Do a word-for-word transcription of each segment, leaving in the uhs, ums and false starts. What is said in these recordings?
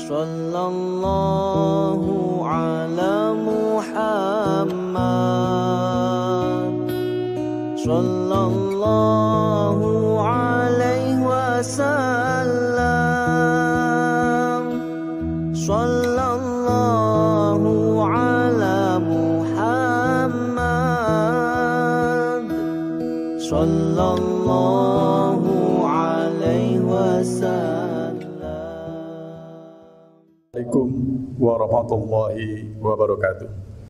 Sallallahu ala Muhammad, Sallallahu alaihi wasallam, Sallallahu ala Muhammad, Sallallahu alaihi wasallam. Assalamualaikum warahmatullahi wabarakatuh.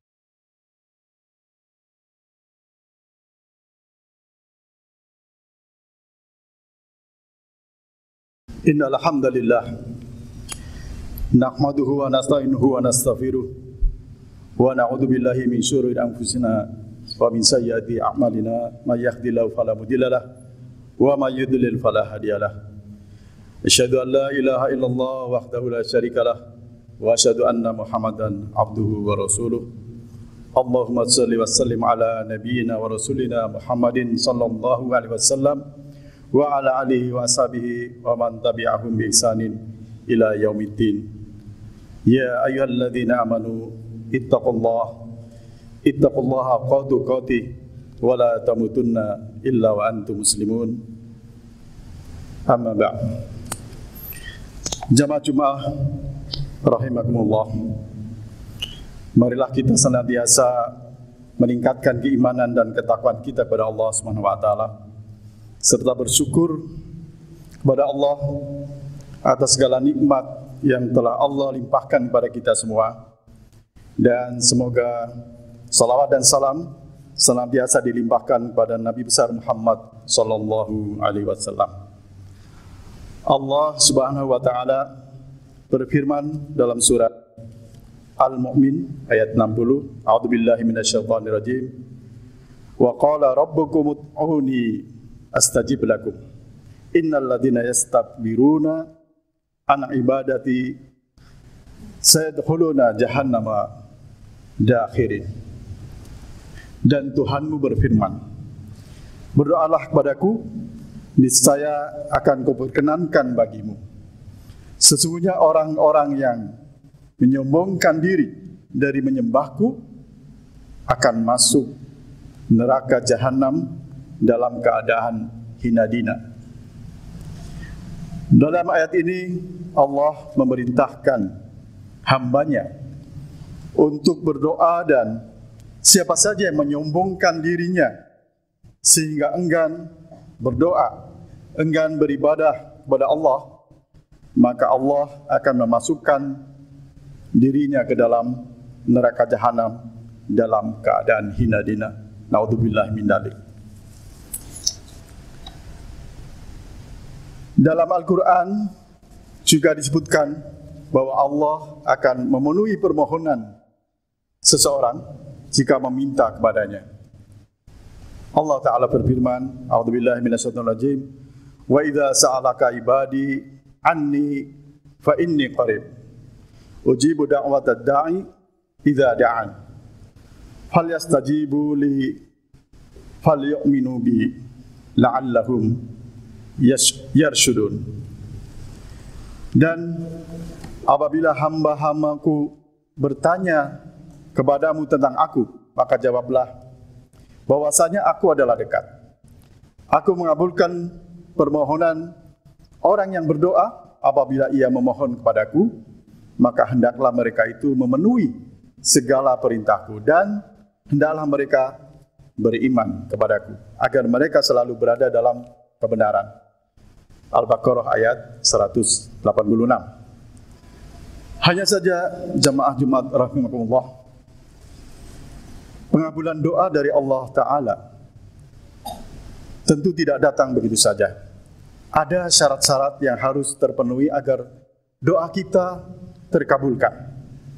Innal hamdalillah nahmaduhu wa nasta'inuhu wa nastaghfiruh wa na'udzu billahi min syururi anfusina wa min sayyiati a'malina may yahdihillahu fala mudilla lahu wa may yudlil fala hadiyalah. Asyhadu an la ilaha illallah wahdahu la syarikalah wa asyhadu anna Muhammadan abduhu wa rasuluh. Allahumma shalli wa sallim ala nabiyyina wa rasulina Muhammadin sallallahu alaihi wasallam wa ala alihi wa ashabihi wa man tabi'ahum bi ihsanin ila yaumiddin. Ya ayyuhalladzina amanu ittaqullaha ittaqullaha haqqa tuqatih wa la tamutunna illa wa antum muslimun. Amma ba'd. Jamaah Jumat rahimakumullah, marilah kita senantiasa meningkatkan keimanan dan ketakwaan kita kepada Allah Subhanahu wa taala, serta bersyukur kepada Allah atas segala nikmat yang telah Allah limpahkan kepada kita semua. Dan semoga salawat dan salam senantiasa dilimpahkan kepada Nabi besar Muhammad sallallahu alaihi wasallam. Allah Subhanahu wa taala berfirman dalam surat Al-Mu'min ayat enam puluh, A'udzubillahi minasyaitonir rajim. Wa qala rabbukum ud'uni astajib lakum. Innal ladzina yastakbiruna an ibadati sayadkhuluna jahannama dakhirin. Dan Tuhanmu berfirman, berdoalah kepadaku, niscaya akan kuperkenankan bagimu. Sesungguhnya orang-orang yang menyombongkan diri dari menyembahku akan masuk neraka jahanam dalam keadaan hina dina. Dalam ayat ini Allah memerintahkan hambanya untuk berdoa, dan siapa saja yang menyombongkan dirinya sehingga enggan berdoa, enggan beribadah kepada Allah, maka Allah akan memasukkan dirinya ke dalam neraka jahanam dalam keadaan hina dina. Naudzubillahi min dzalik. Dalam Al-Quran juga disebutkan bahwa Allah akan memenuhi permohonan seseorang jika meminta kepadanya. Allah Ta'ala berfirman, A'udzubillahi minasyaitonir rajim, wa idza sa'alaka ibadi anni fa inni qarib ujibu da'watad da'i idza da'an falyastajibu li falyu'minu bi la'allahum yarshudun. Dan apabila hamba-hambaku bertanya kepadamu tentang aku, maka jawablah bahwasanya aku adalah dekat. Aku mengabulkan permohonan orang yang berdoa apabila ia memohon kepadaku, maka hendaklah mereka itu memenuhi segala perintahku, dan hendaklah mereka beriman kepadaku, agar mereka selalu berada dalam kebenaran. Al-Baqarah ayat seratus delapan puluh enam. Hanya saja jamaah Jumat rahimakumullah, pengabulan doa dari Allah Ta'ala tentu tidak datang begitu saja. Ada syarat-syarat yang harus terpenuhi agar doa kita terkabulkan.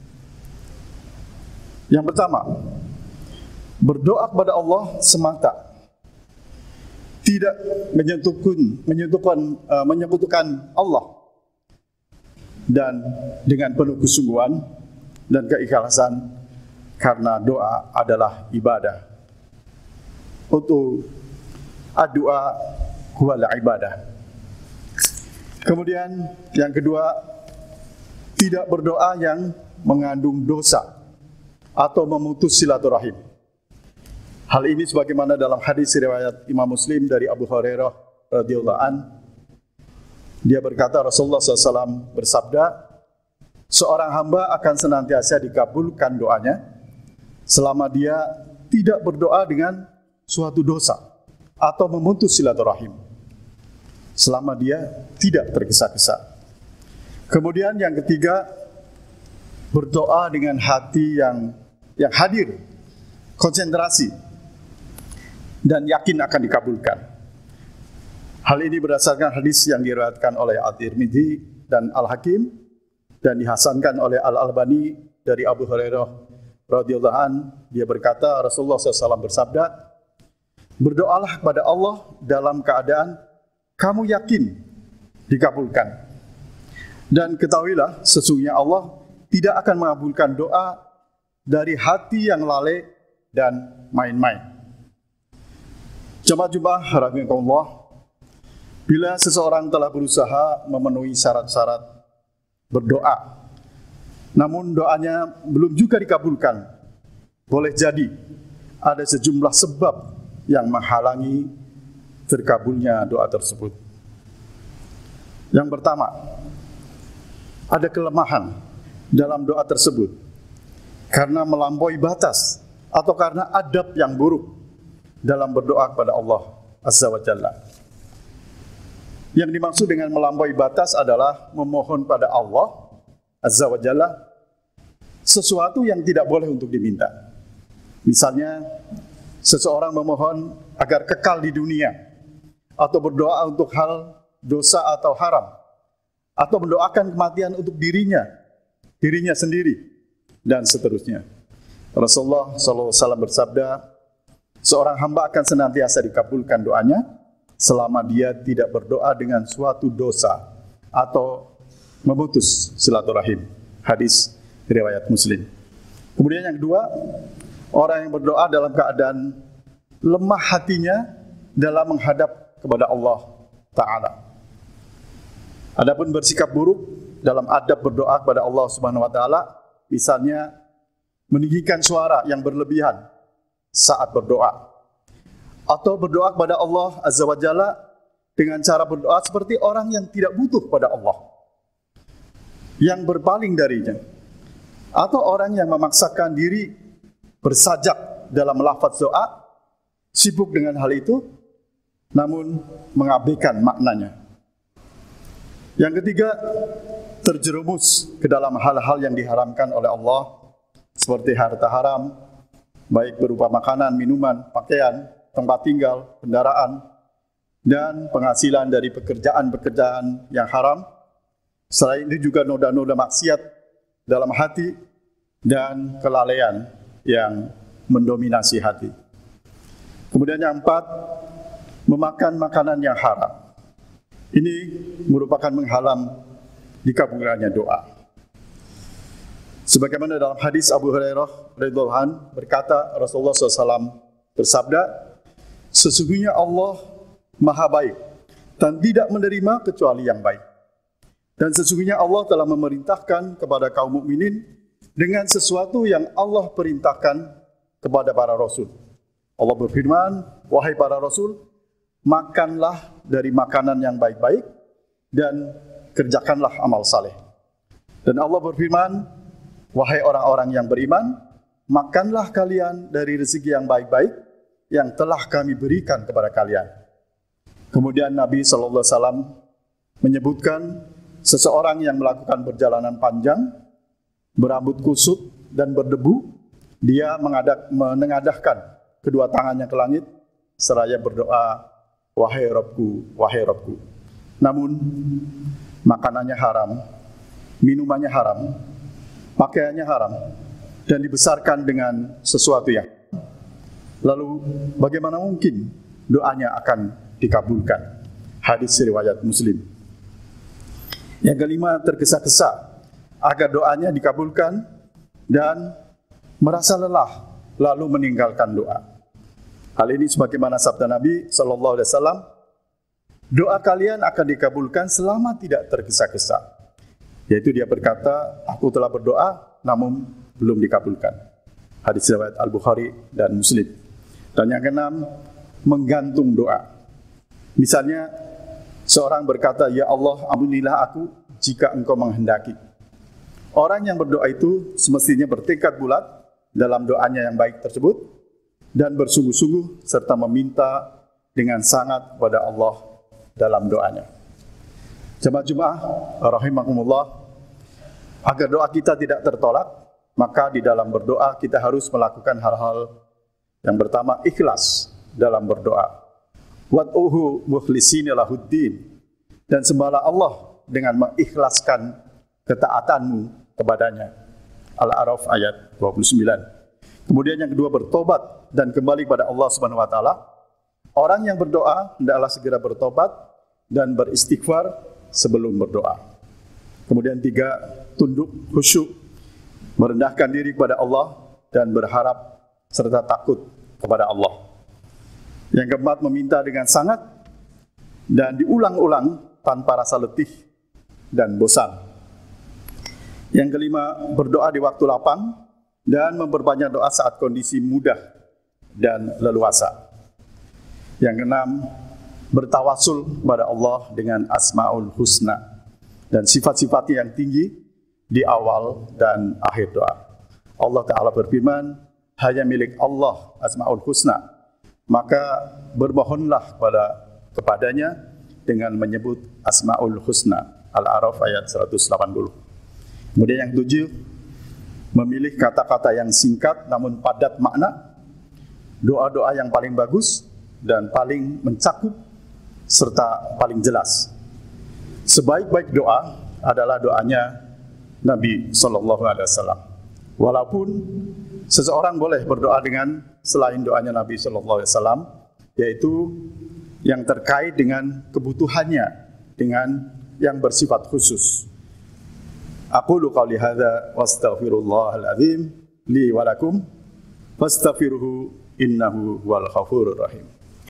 Yang pertama, berdoa kepada Allah semata, tidak menyentuhkan menyentuhkan uh, menyekutukan Allah, dan dengan penuh kesungguhan dan keikhlasan, karena doa adalah ibadah. Untuk doa huwal ibadah. Kemudian yang kedua, tidak berdoa yang mengandung dosa atau memutus silaturahim. Hal ini sebagaimana dalam hadis riwayat Imam Muslim dari Abu Hurairah radhiyallahu an. Dia berkata, Rasulullah shallallahu alaihi wasallam bersabda, seorang hamba akan senantiasa dikabulkan doanya selama dia tidak berdoa dengan suatu dosa atau memutus silaturahim, selama dia tidak tergesa-gesa. Kemudian yang ketiga, berdoa dengan hati yang yang hadir, konsentrasi, dan yakin akan dikabulkan. Hal ini berdasarkan hadis yang diriwayatkan oleh At-Tirmidzi dan Al-Hakim dan dihasankan oleh Al-Albani dari Abu Hurairah radhiyallahu an. Dia berkata, Rasulullah shallallahu alaihi wasallam bersabda, berdoalah kepada Allah dalam keadaan kamu yakin dikabulkan. Dan ketahuilah, sesungguhnya Allah tidak akan mengabulkan doa dari hati yang lalai dan main-main. Jemaah-jemaah rahimakumullah, bila seseorang telah berusaha memenuhi syarat-syarat berdoa, namun doanya belum juga dikabulkan, boleh jadi ada sejumlah sebab yang menghalangi terkabulnya doa tersebut. Yang pertama, ada kelemahan dalam doa tersebut karena melampaui batas atau karena adab yang buruk dalam berdoa kepada Allah Azza wa Jalla. Yang dimaksud dengan melampaui batas adalah memohon pada Allah Azza wa Jalla sesuatu yang tidak boleh untuk diminta. Misalnya, seseorang memohon agar kekal di dunia, atau berdoa untuk hal dosa atau haram, atau mendoakan kematian untuk dirinya, dirinya sendiri, dan seterusnya. Rasulullah shallallahu alaihi wasallam bersabda, seorang hamba akan senantiasa dikabulkan doanya selama dia tidak berdoa dengan suatu dosa atau memutus silaturahim. Hadis riwayat Muslim. Kemudian yang kedua, orang yang berdoa dalam keadaan lemah hatinya dalam menghadap kepada Allah Ta'ala. Adapun bersikap buruk dalam adab berdoa kepada Allah Subhanahu Wa Ta'ala, misalnya meninggikan suara yang berlebihan saat berdoa, atau berdoa kepada Allah Azza wa Jalla dengan cara berdoa seperti orang yang tidak butuh pada Allah, yang berpaling darinya, atau orang yang memaksakan diri bersajak dalam lafaz doa, sibuk dengan hal itu, namun mengabaikan maknanya. Yang ketiga, terjerumus ke dalam hal-hal yang diharamkan oleh Allah, seperti harta haram, baik berupa makanan, minuman, pakaian, tempat tinggal, kendaraan, dan penghasilan dari pekerjaan-pekerjaan yang haram. Selain itu juga noda-noda maksiat dalam hati dan kelalaian yang mendominasi hati. Kemudian yang empat, memakan makanan yang haram. Ini merupakan menghalang dikabulkannya doa. Sebagaimana dalam hadis Abu Hurairah radhiyallahu anhu berkata, Rasulullah shallallahu alaihi wasallam bersabda, sesungguhnya Allah Maha Baik dan tidak menerima kecuali yang baik. Dan sesungguhnya Allah telah memerintahkan kepada kaum mukminin dengan sesuatu yang Allah perintahkan kepada para rasul. Allah berfirman, wahai para rasul, makanlah dari makanan yang baik-baik dan kerjakanlah amal saleh. Dan Allah berfirman, wahai orang-orang yang beriman, makanlah kalian dari rezeki yang baik-baik yang telah kami berikan kepada kalian. Kemudian Nabi shallallahu alaihi wasallam menyebutkan seseorang yang melakukan perjalanan panjang, berambut kusut dan berdebu, dia mengadak, menengadahkan kedua tangannya ke langit seraya berdoa, wahai Rabbku, wahai Rabbku. Namun makanannya haram, minumannya haram, pakaiannya haram, dan dibesarkan dengan sesuatu yang, lalu bagaimana mungkin doanya akan dikabulkan? Hadis riwayat Muslim. Yang kelima, tergesa-gesa agar doanya dikabulkan dan merasa lelah lalu meninggalkan doa. Hal ini sebagaimana sabda Nabi shallallahu alaihi wasallam, doa kalian akan dikabulkan selama tidak tergesa-gesa, yaitu dia berkata, aku telah berdoa namun belum dikabulkan. Hadis riwayat Al-Bukhari dan Muslim. Dan yang keenam, menggantung doa. Misalnya seorang berkata, ya Allah, ampunilah aku jika engkau menghendaki. Orang yang berdoa itu semestinya bertekad bulat dalam doanya yang baik tersebut dan bersungguh-sungguh serta meminta dengan sangat kepada Allah dalam doanya. Jemaah-jemaah rahimakumullah, agar doa kita tidak tertolak, maka di dalam berdoa kita harus melakukan hal-hal yang pertama, ikhlas dalam berdoa. Wad'uhu mukhlishina lahuddin, dan sembahlah Allah dengan mengikhlaskan ketaatanmu kepadanya. Al-A'raf ayat dua puluh sembilan. Kemudian yang kedua, bertobat dan kembali kepada Allah Subhanahu wa taala. Orang yang berdoa hendaklah segera bertobat dan beristighfar sebelum berdoa. Kemudian tiga, tunduk khusyuk, merendahkan diri kepada Allah dan berharap serta takut kepada Allah. Yang keempat, meminta dengan sangat dan diulang-ulang tanpa rasa letih dan bosan. Yang kelima, berdoa di waktu lapang dan memperbanyak doa saat kondisi mudah dan leluasa. Yang keenam, bertawasul kepada Allah dengan Asmaul Husna dan sifat-sifat yang tinggi di awal dan akhir doa. Allah Ta'ala berfirman, hanya milik Allah Asmaul Husna, maka bermohonlah kepada kepadanya dengan menyebut Asmaul Husna. Al-A'raf ayat seratus delapan puluh. Kemudian yang tujuh, memilih kata-kata yang singkat namun padat makna, doa-doa yang paling bagus dan paling mencakup serta paling jelas. Sebaik-baik doa adalah doanya Nabi Sallallahu Alaihi Wasallam. Walaupun seseorang boleh berdoa dengan selain doanya Nabi Sallallahu Alaihi Wasallam, yaitu yang terkait dengan kebutuhannya, dengan yang bersifat khusus. Aqulu qawli hadza wastaghfirullahal azim li wa lakum fastaghfiruhu innahu huwal ghafurur rahim.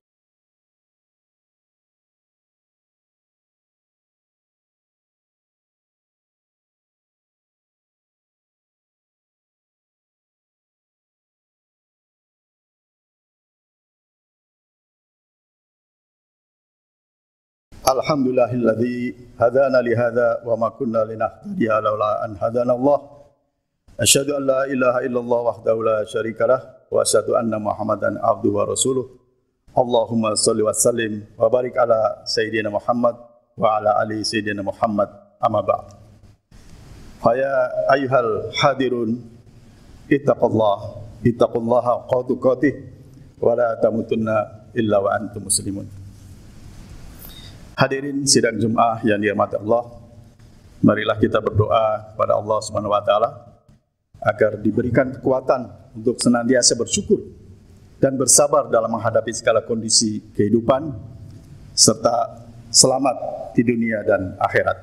Alhamdulillahilladzi hadana li hadza wa ma kunna linahtadiya laula an hadana Allah. Asyhadu an la ilaha illallah wahdahu la syarikalah wa asyhadu anna Muhammadan abduhu wa rasuluh. Allahumma shalli wa sallim wa barik ala sayyidina Muhammad wa ala ali sayyidina Muhammad, amma ba'd. Faya ayyuhal hadirun ittaqullah ittaqullaha haqqa tuqatih wa la tamutunna illa wa antum muslimun. Hadirin sidang Jumat yang dirahmati Allah, marilah kita berdoa kepada Allah Subhanahu wa taala agar diberikan kekuatan untuk senantiasa bersyukur dan bersabar dalam menghadapi segala kondisi kehidupan serta selamat di dunia dan akhirat.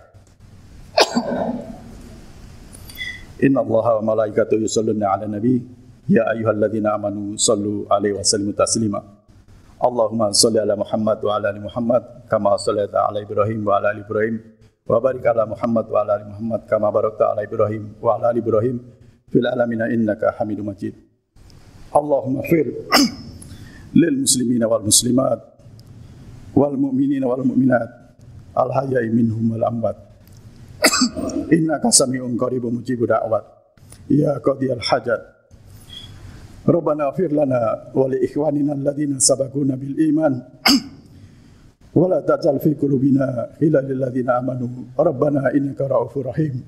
Innallaha wa malaikatahu yusholluna 'alan nabi ya ayyuhalladzina amanu shallu 'alaihi wa sallimu taslima. Allahumma sholli ala Muhammad wa ala ali Muhammad kama shallaita ala Ibrahim wa ala ali Ibrahim wa barik ala Muhammad wa ala ali Muhammad kama barakta ala Ibrahim wa ala ali Ibrahim fil alamin innaka Hamidum Majid. Allahumma fir lil muslimina wal muslimat wal mu'minina wal mu'minat al hayyi minhum wal amwat innaka sami'un qaribun mujibud da'wat ya qadiyal hajat. Rabbana ighfir lana wa li ikhwanina alladhina sabaquna bil iman wa la taj'al fi qulubina ghillan lil ladzina amanu rabbana innaka ra'ufur rahim.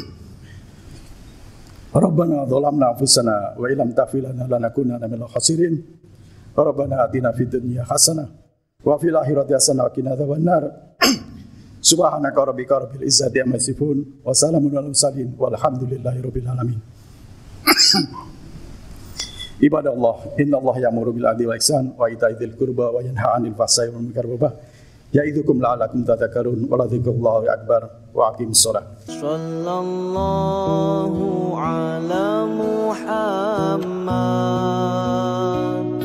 Rabbana dhalamna anfusana wa illam taghfir lana lanakunanna minal khasirin. Rabbana atina fid dunya hasanah wa fil akhirati hasanah wa qina adzabannar. Subhanaka rabbika rabbil izzati amma yasifun wa salamun alal mursalin walhamdulillahi rabbil alamin. Ibadah Allah, inna Allah ya'muru bil adli wal ihsan wa ita'i dzil qurba wa yanha 'anil fahsya'i wal munkari wal baghi ya'idukum la'allakum tadhakkarun wa la dzikrullahi akbar wa aqimus shalah. Sallallahu ala Muhammad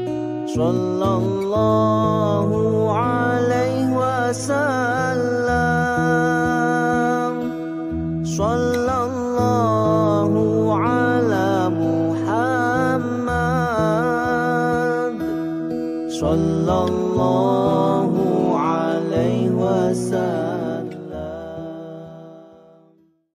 sallallahu alaihi wasallam sallallahu alaihi wasallam.